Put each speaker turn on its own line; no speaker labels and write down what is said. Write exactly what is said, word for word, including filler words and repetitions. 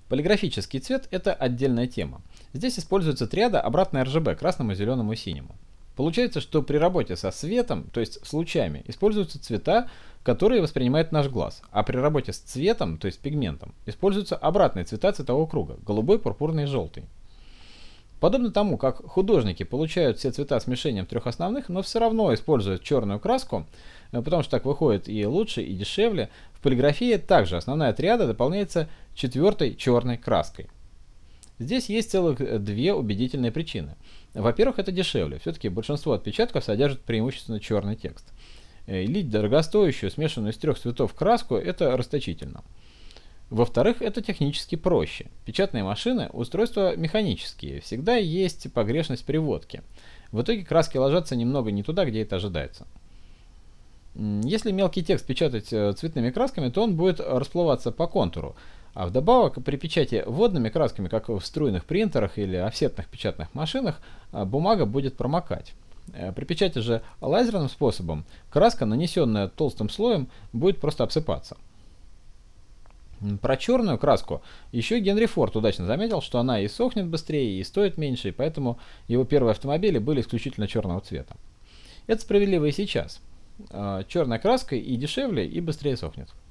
Полиграфический цвет – это отдельная тема. Здесь используется триада обратной эр джи би – красному, зеленому и синему. Получается, что при работе со светом, то есть с лучами, используются цвета, которые воспринимает наш глаз, а при работе с цветом, то есть пигментом, используются обратные цвета цветового круга – голубой, пурпурный и желтый. Подобно тому, как художники получают все цвета смешением трех основных, но все равно используют черную краску, потому что так выходит и лучше, и дешевле, в полиграфии также основная триада дополняется четвертой черной краской. Здесь есть целых две убедительные причины. Во-первых, это дешевле, все-таки большинство отпечатков содержит преимущественно черный текст. Лить дорогостоящую, смешанную из трех цветов краску – это расточительно. Во-вторых, это технически проще. Печатные машины – устройства механические, всегда есть погрешность приводки. В итоге краски ложатся немного не туда, где это ожидается. Если мелкий текст печатать цветными красками, то он будет расплываться по контуру. А вдобавок, при печати водными красками, как в струйных принтерах или офсетных печатных машинах, бумага будет промокать. При печати же лазерным способом краска, нанесенная толстым слоем, будет просто обсыпаться. Про черную краску еще Генри Форд удачно заметил, что она и сохнет быстрее, и стоит меньше, и поэтому его первые автомобили были исключительно черного цвета. Это справедливо и сейчас. Черная краска и дешевле, и быстрее сохнет.